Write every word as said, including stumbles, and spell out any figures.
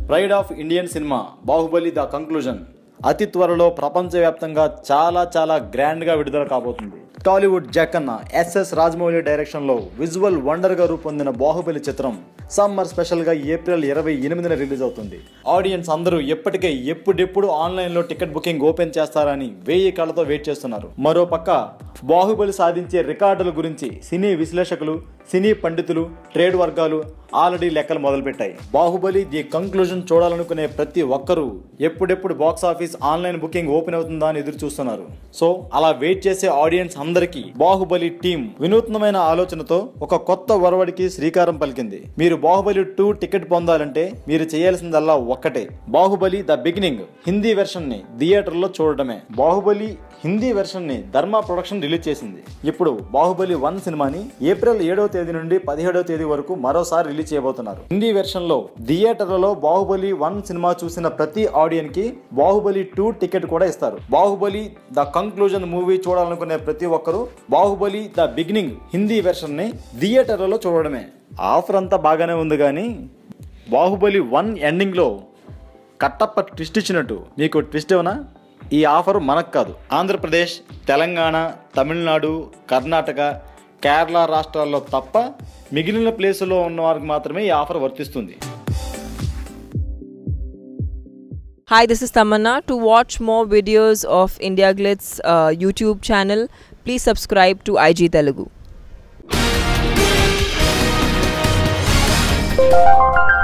Pride of Indian cinema Baahubali the conclusion అతి త్వరలో ప్రపంచవ్యాప్తంగా చాలా చాలా గ్రాండ్ గా విడుదల కాబోతుంది. Tollywood Jakkanna SS Rajamouli direction లో విజువల్ వండర్ గా రూపొందిన బాహుబలి చిత్రం సమ్మర్ స్పెషల్ గా ఏప్రిల్ ఇరవై ఎనిమిదిన రిలీజ్ అవుతుంది. ఆడియన్స్ అందరూ ఎప్పటికే ఎప్పుడెప్పుడు ఆన్లైన్ లో టికెట్ బుకింగ్ ఓపెన్ చేస్తారని వేయి కళ్ళతో వెయిట్ చేస్తున్నారు. మరోపక్క బాహుబలి సాధించే రికార్డుల గురించి సినీ విశ్లేషకులు, సినీ పండితులు, ట్రేడ్ వర్గాలు ఆల్రెడీ లెక్కలు మొదలుపెట్టాయి. బాహుబలి ది కంక్లూజన్ చూడాలనుకునే ప్రతి ఒక్కరూ ఎప్పుడెప్పుడు box office online booking open అవుతుందా అని ఎదురు చూస్తున్నారు. సో అలా వెయిట్ చేసే ఆడియన్స్ అందరికీ బాహుబలి టీం వినూత్నమైన ఆలోచనతో ఒక కొత్త ఒరవడికి శ్రీకారం పలికింది. మీరు బాహుబలి టూ టికెట్ పొందాలంటే మీరు చేయాల్సిందల్లా ఒక్కటే, Baahubali the beginning Hindi version ని థియేటర్ లో చూడటమే. బాహుబలి హిందీ వెర్షన్ ని ధర్మ ప్రొడక్షన్ రిలీజ్ చేసింది. ఇప్పుడు బాహుబలి వన్ సినిమాని ఏప్రిల్ ఏడవ తేదీ నుండి పదిహేడవ తేదీ వరకు మరోసారి రిలీజ్ చేయబోతున్నారు. హిందీ వెర్షన్ లో థియేటర్లలో బాహుబలి వన్ సినిమా చూసిన ప్రతి ఆడియన్ కి బాహుబలి టూ టికెట్ కూడా ఇస్తారు. బాహుబలి ద కంక్లూజన్ మూవీ చూడాలనుకునే ప్రతి ఒక్కరూ Baahubali the beginning Hindi version ని థియేటర్లలో చూడడమే. ఆఫర్ అంతా బాగానే ఉంది, కానీ బాహుబలి వన్ ఎండింగ్ లో కట్టప్ప ట్విస్ట్ ఇచ్చినట్టు మీకు ట్విస్ట్ ఏమన్నా? ఈ ఆఫర్ మనకు కాదు, ఆంధ్రప్రదేశ్, తెలంగాణ, తమిళనాడు, కర్ణాటక, కేరళ రాష్ట్రాల్లో తప్ప మిగిలిన ప్లేసుల్లో ఉన్న వారికి మాత్రమే ఈ ఆఫర్ వర్తిస్తుంది. Hi, this is Tamanna. To watch more videos of India Glitz uh, YouTube channel, please subscribe to I G Telugu.